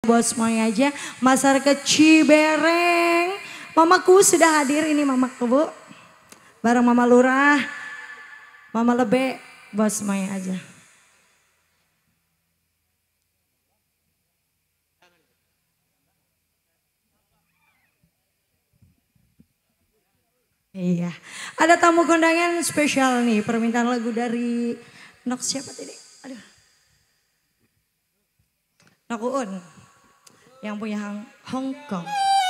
Bos Moy aja, masyarakat Cibereng. Mamaku sudah hadir ini mamaku bu. Bareng Mama Lurah, Mama Lebe, Bos Moy aja. Iya, ada tamu kondangan spesial nih, permintaan lagu dari Nok siapa tadi? Aduh. Nok Uun yang punya Hong Kong.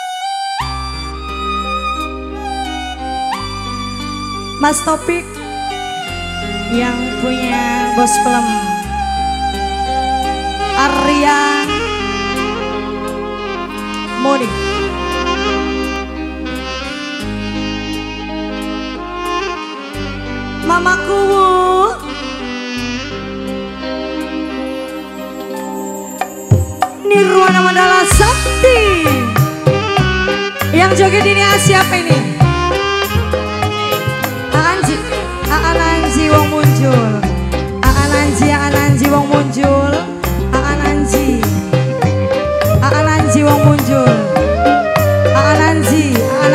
Mas Topik yang punya Bos Film. Arya Modi. Mamaku Nirwana Mandala Sakti. Yang joget ini siapa ini? Aananji wong muncul. Aananji wong muncul. Aananji wong muncul. Aananji.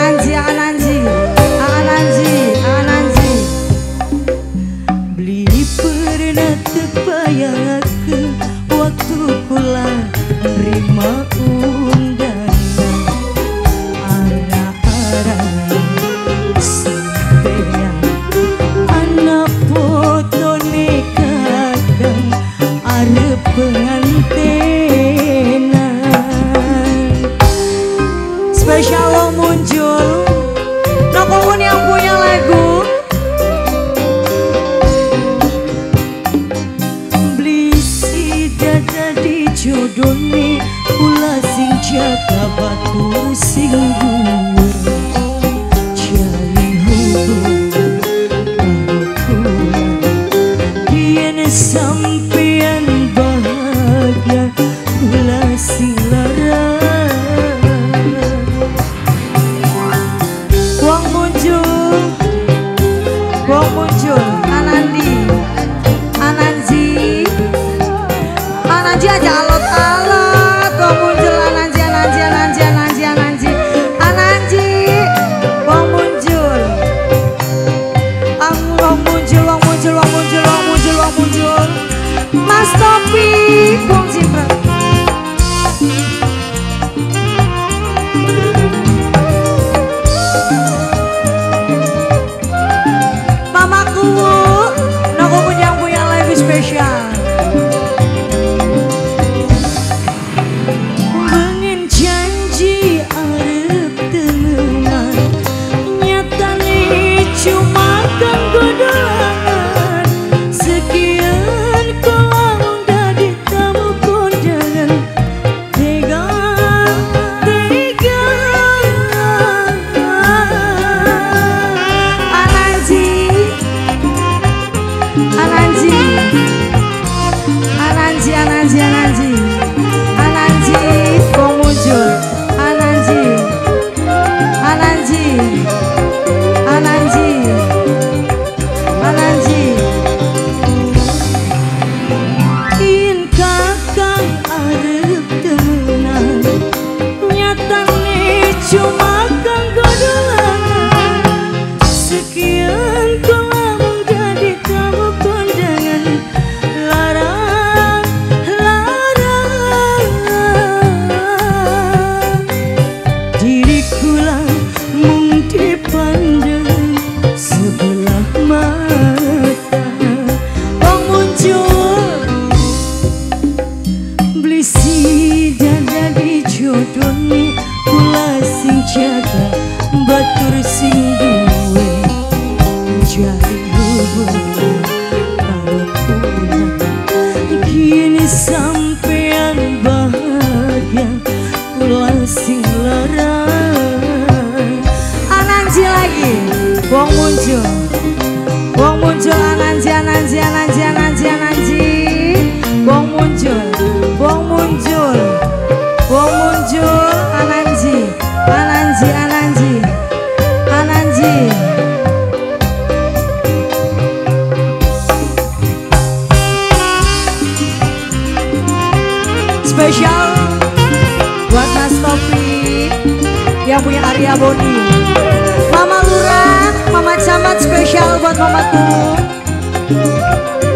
Beli pernah terbayang aku waktu kula terima undangan arah-arah sampeyan anak foto nikahan arep pengantinan spesial lo muncul. Nokowun yang punya lagu jodone kula sing jaga batur sing dhuwur jalin hubung karo kula yen sampeyan bahagia kula sing lara wong muncul Ananji aja alot-alot wong muncul Ananji wong muncul Mas Topik wong Ciprat. Mamaku Noko punya lagu spesial. Ananji wong muncul Ananji in kakang arep temenan nyatane cuma kanggo dolangan sekian kula menjadi tamu kondangan jodone kula sing jaga batur sing duwe jalin hubung karo kula kini sampeyan bahagia kula sing lara. Ananji lagi wong muncul Ananji wong muncul Ananji spesial Raya Boni. Mama Lurah, Mama Camat spesial buat mamaku.